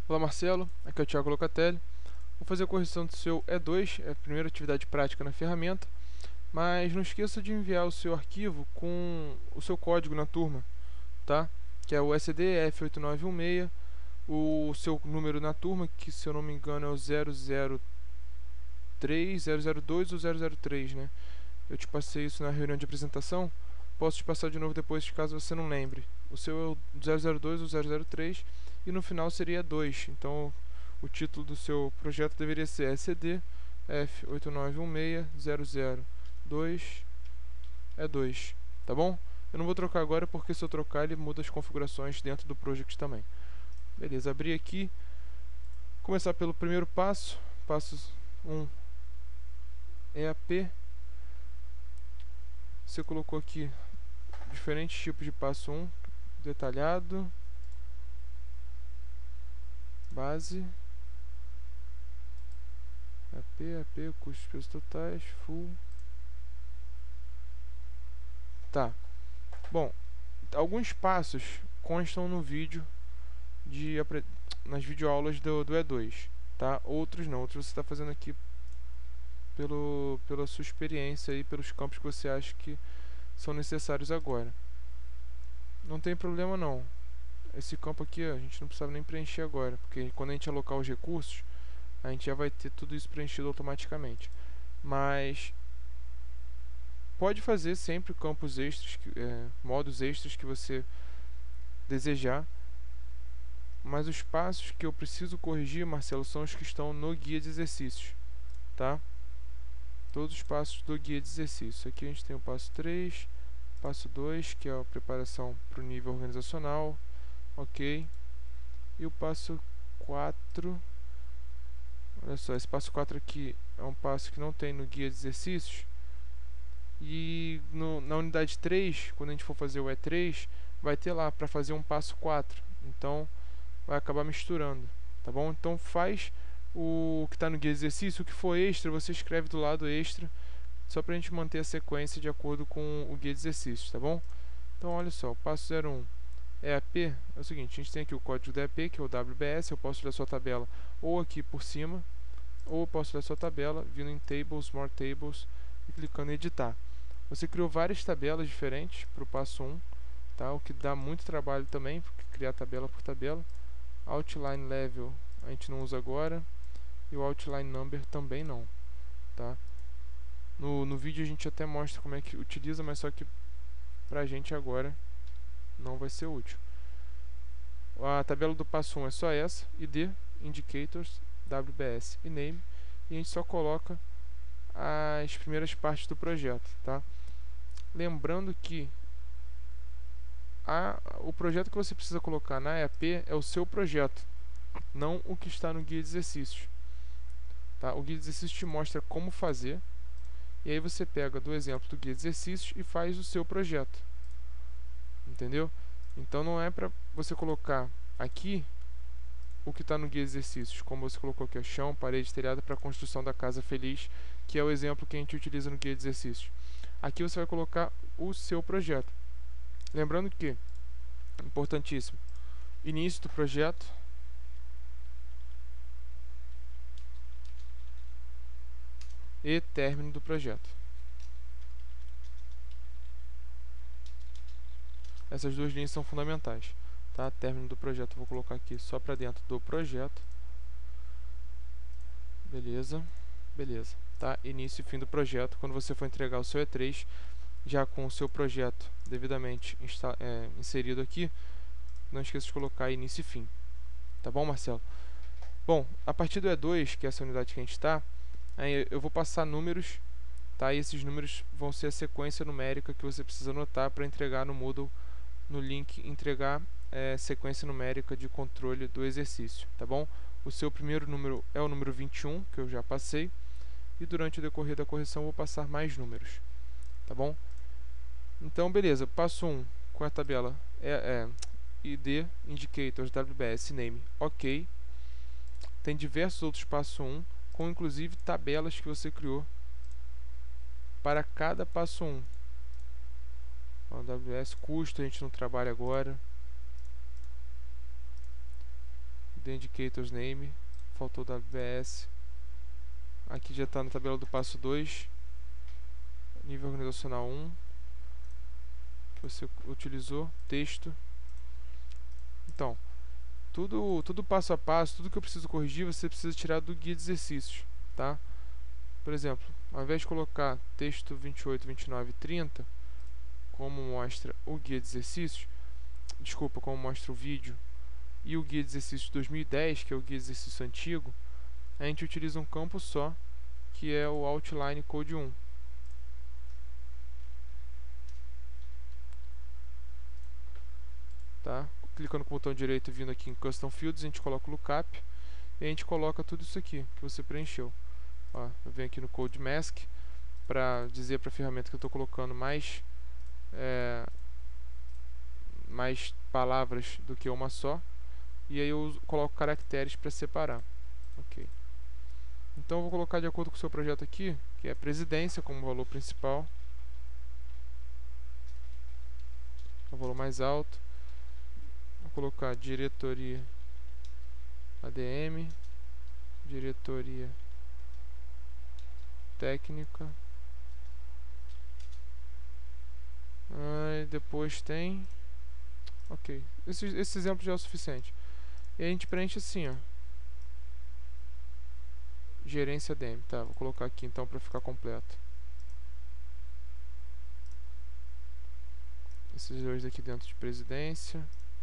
Olá Marcelo, aqui é o Thiago Locatelli. Vou fazer a correção do seu E2, é a primeira atividade prática na ferramenta, mas não esqueça de enviar o seu arquivo com o seu código na turma, tá? Que é o SD F8916, o seu número na turma, que se eu não me engano é o 003, 002 ou 003, né? Eu te passei isso na reunião de apresentação, posso te passar de novo depois caso você não lembre. O seu é o 002 ou 003 e no final seria 2, então o título do seu projeto deveria ser SCD F8916002 é 2, tá bom? Eu não vou trocar agora porque se eu trocar ele muda as configurações dentro do project também. Beleza, abrir aqui, começar pelo primeiro passo, passo 1 EAP. Você colocou aqui diferentes tipos de passo 1, detalhado, base, AP, custos e preços totais, full. Tá. Bom, alguns passos constam no vídeo nas videoaulas do E2, tá? Outros não, outros você está fazendo aqui pela sua experiência e pelos campos que você acha que são necessários agora. Não tem problema não. Esse campo aqui a gente não precisava nem preencher agora, porque quando a gente alocar os recursos, a gente já vai ter tudo isso preenchido automaticamente. Mas pode fazer sempre campos extras, modos extras que você desejar. Mas os passos que eu preciso corrigir, Marcelo, são os que estão no guia de exercícios, tá? Todos os passos do guia de exercícios. Aqui a gente tem o passo 3, passo 2, que é a preparação para o nível organizacional, ok? E o passo 4, olha só, esse passo 4 aqui é um passo que não tem no guia de exercícios. E na unidade 3, quando a gente for fazer o E3, vai ter lá para fazer um passo 4. Então, vai acabar misturando, tá bom? Então, faz o que está no guia de exercício. O que for extra, você escreve do lado extra, só para a gente manter a sequência de acordo com o guia de exercícios, tá bom? Então, olha só, o passo 01. EAP é o seguinte, a gente tem aqui o código da EAP, que é o WBS. Eu posso ler a sua tabela ou aqui por cima, ou eu posso ler a sua tabela vindo em Tables, More Tables e clicando em Editar. Você criou várias tabelas diferentes para o passo 1, tá? O que dá muito trabalho também, porque criar tabela por tabela. Outline Level a gente não usa agora, e o Outline Number também não, tá? No vídeo a gente até mostra como é que utiliza, mas só que pra gente agora não vai ser útil. A tabela do passo 1 é só essa, ID, Indicators, WBS e Name, e a gente só coloca as primeiras partes do projeto, tá? Lembrando que o projeto que você precisa colocar na EAP é o seu projeto, não o que está no guia de exercícios, tá? O guia de exercícios te mostra como fazer, e aí você pega do exemplo do guia de exercícios e faz o seu projeto, entendeu? Então não é para você colocar aqui o que está no guia de exercícios, como você colocou aqui, chão, parede, telhado, para a construção da casa feliz, que é o exemplo que a gente utiliza no guia de exercícios. Aqui você vai colocar o seu projeto. Lembrando que, importantíssimo, início do projeto, e término do projeto. Essas duas linhas são fundamentais, tá? Término do projeto eu vou colocar aqui só para dentro do projeto. Beleza, beleza, tá? Início e fim do projeto. Quando você for entregar o seu E3, já com o seu projeto devidamente inserido aqui, não esqueça de colocar início e fim, tá bom, Marcelo? Bom, a partir do E2, que é essa unidade que a gente está, aí eu vou passar números, tá? E esses números vão ser a sequência numérica que você precisa anotar para entregar no Moodle, no link entregar sequência numérica de controle do exercício, tá bom? O seu primeiro número é o número 21, que eu já passei, e durante o decorrer da correção eu vou passar mais números, tá bom? Então, beleza, passo 1 com a tabela ID, Indicators, WBS, Name, ok. Tem diversos outros passo 1, com inclusive tabelas que você criou para cada passo 1. O WS, custo, a gente não trabalha agora. The Indicators Name, faltou WBS. Aqui já está na tabela do passo 2, nível organizacional 1, que você utilizou, texto. Então, tudo passo a passo, tudo que eu preciso corrigir, você precisa tirar do guia de exercícios, tá? Por exemplo, ao invés de colocar texto 28, 29 e 30, como mostra o guia de exercícios, desculpa, como mostra o vídeo, e o guia de exercícios 2010, que é o guia de exercício antigo, a gente utiliza um campo só, que é o Outline Code 1. Tá? Clicando com o botão direito, vindo aqui em Custom Fields, a gente coloca o lookup e a gente coloca tudo isso aqui que você preencheu. Ó, eu venho aqui no Code Mask para dizer para a ferramenta que eu estou colocando mais palavras do que uma só, e aí eu coloco caracteres para separar. Ok. Então eu vou colocar de acordo com o seu projeto aqui, que é presidência como valor principal, o valor mais alto. Vou colocar diretoria ADM, diretoria técnica. Aí depois tem... Ok, esse exemplo já é o suficiente. E a gente preenche assim, ó. Gerência ADM, tá? Vou colocar aqui então para ficar completo. Esses dois aqui dentro de presidência.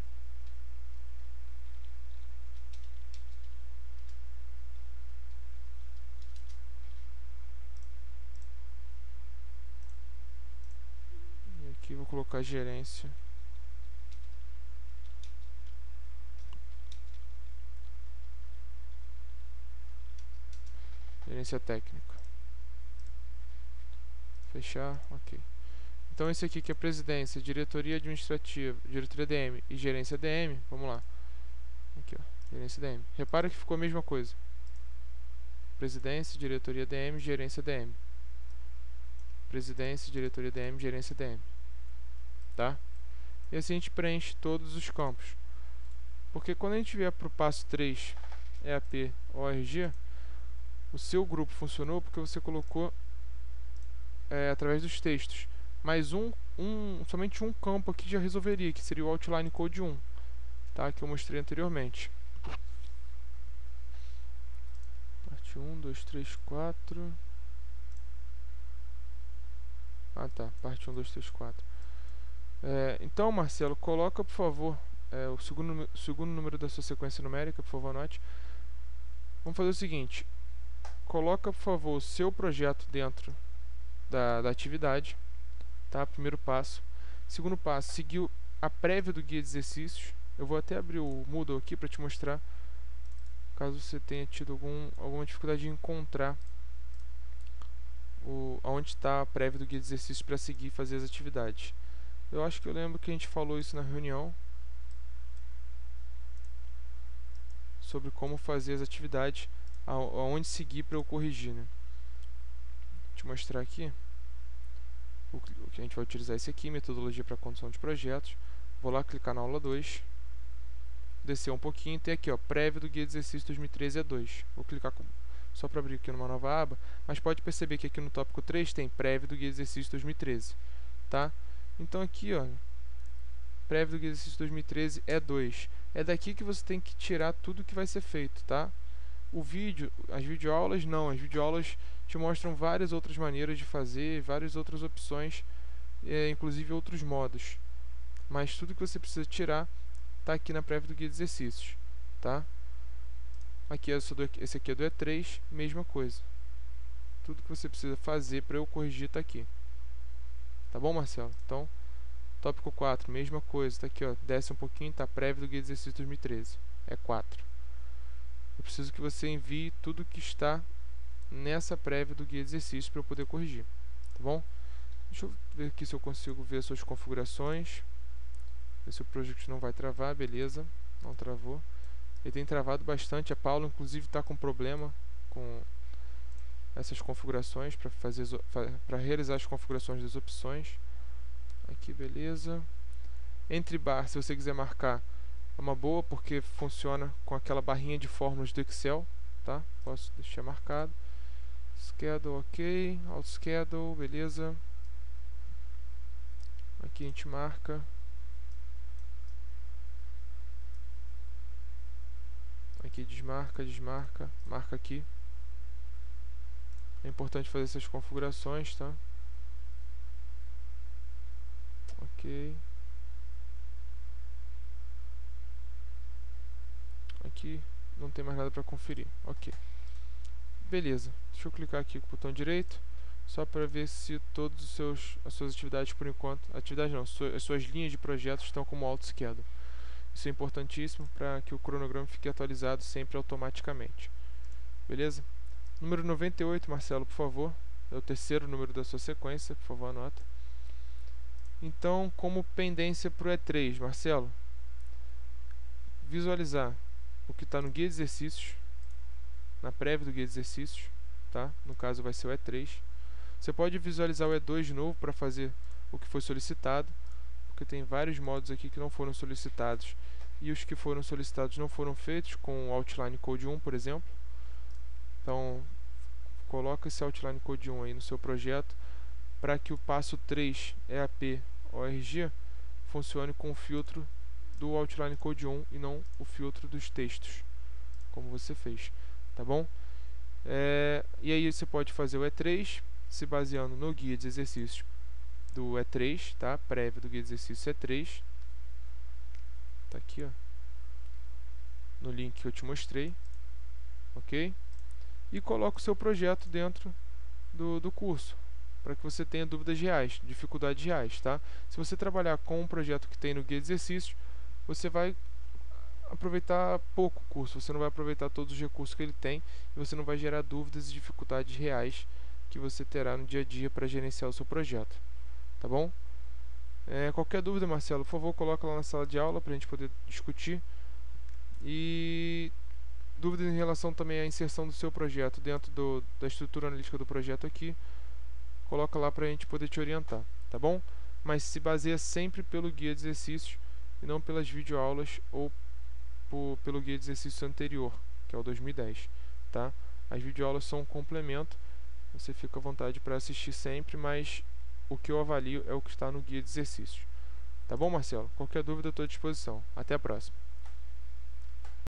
E aqui vou colocar gerência. Gerência técnica. Fechar, ok. Então esse aqui que é presidência, diretoria administrativa, diretoria DM e gerência DM, vamos lá. Aqui, ó, gerência DM. Repara que ficou a mesma coisa. Presidência, diretoria DM, gerência DM. Presidência, diretoria DM, gerência DM. Tá? E assim a gente preenche todos os campos. Porque quando a gente vier para o passo 3, EAP ORG, o seu grupo funcionou porque você colocou através dos textos. Mas somente um campo aqui já resolveria, que seria o Outline Code 1, tá? Que eu mostrei anteriormente. Parte 1, 2, 3, 4. Ah, tá. Parte 1, 2, 3, 4. Então, Marcelo, coloca, por favor, o segundo número da sua sequência numérica, por favor, anote. Vamos fazer o seguinte. Coloca, por favor, o seu projeto dentro da atividade. Tá? Primeiro passo. Segundo passo, seguir a prévia do guia de exercícios. Eu vou até abrir o Moodle aqui para te mostrar, caso você tenha tido alguma dificuldade de encontrar onde está a prévia do guia de exercícios para seguir e fazer as atividades. Eu acho que eu lembro que a gente falou isso na reunião, sobre como fazer as atividades, aonde seguir para eu corrigir, né? Vou te mostrar aqui. O que a gente vai utilizar esse aqui, metodologia para condução de projetos. Vou lá clicar na aula 2, descer um pouquinho, tem aqui, ó, prévia do guia de exercício 2013 E2. Vou clicar só para abrir aqui numa nova aba, mas pode perceber que aqui no tópico 3 tem prévia do guia de exercício 2013, tá? Então aqui, ó, prévia do guia de exercício 2013 E2. É daqui que você tem que tirar tudo que vai ser feito, tá? As videoaulas não, as videoaulas te mostram várias outras maneiras de fazer, várias outras opções, inclusive outros modos. Mas tudo que você precisa tirar está aqui na prévia do guia de exercícios, tá? Aqui esse aqui é do E3, mesma coisa. Tudo que você precisa fazer para eu corrigir está aqui. Tá bom, Marcelo? Então, tópico 4, mesma coisa, está aqui, ó, desce um pouquinho, está prévia do guia de exercício 2013, é 4. Eu preciso que você envie tudo que está nessa prévia do guia de exercício para eu poder corrigir, tá bom? Deixa eu ver aqui se eu consigo ver suas configurações, ver se o project não vai travar, beleza, não travou. Ele tem travado bastante, a Paula inclusive está com problema com essas configurações para realizar as configurações das opções. Aqui, beleza. Entre bar, se você quiser marcar é uma boa porque funciona com aquela barrinha de fórmulas do Excel, tá? Posso deixar marcado. Schedule, ok. Auto schedule, beleza. Aqui a gente marca. Aqui desmarca, marca aqui. É importante fazer essas configurações, tá? Ok. Aqui não tem mais nada para conferir. Ok. Beleza. Deixa eu clicar aqui com o botão direito, só para ver se todos as suas atividades por enquanto, as suas linhas de projetos estão como auto-schedule. Isso é importantíssimo para que o cronograma fique atualizado sempre automaticamente. Beleza? Número 98, Marcelo, por favor. É o terceiro número da sua sequência, por favor, anota. Então, como pendência para o E3, Marcelo, visualizar o que está no guia de exercícios, na prévia do guia de exercícios, tá? No caso vai ser o E3. Você pode visualizar o E2 de novo para fazer o que foi solicitado, porque tem vários modos aqui que não foram solicitados e os que foram solicitados não foram feitos com o Outline Code 1, por exemplo. Então, coloca esse Outline Code 1 aí no seu projeto para que o passo 3 EAP ORG funcione com o filtro do Outline Code 1 e não o filtro dos textos, como você fez, tá bom? E aí você pode fazer o E3 se baseando no guia de exercícios do E3, tá? Prévio do guia de exercício E3. Tá aqui, ó, no link que eu te mostrei, ok? E coloca o seu projeto dentro do curso, para que você tenha dúvidas reais, dificuldades reais, tá? Se você trabalhar com um projeto que tem no guia de exercícios, você vai aproveitar pouco o curso, você não vai aproveitar todos os recursos que ele tem e você não vai gerar dúvidas e dificuldades reais que você terá no dia a dia para gerenciar o seu projeto, tá bom? Qualquer dúvida, Marcelo, por favor, coloca lá na sala de aula para a gente poder discutir. E dúvidas em relação também à inserção do seu projeto dentro da estrutura analítica do projeto aqui, coloca lá para a gente poder te orientar, tá bom? Mas se baseia sempre pelo guia de exercícios e não pelas videoaulas ou pelo guia de exercícios anterior, que é o 2010, tá? As videoaulas são um complemento, você fica à vontade para assistir sempre, mas o que eu avalio é o que está no guia de exercícios. Tá bom, Marcelo? Qualquer dúvida eu estou à disposição. Até a próxima.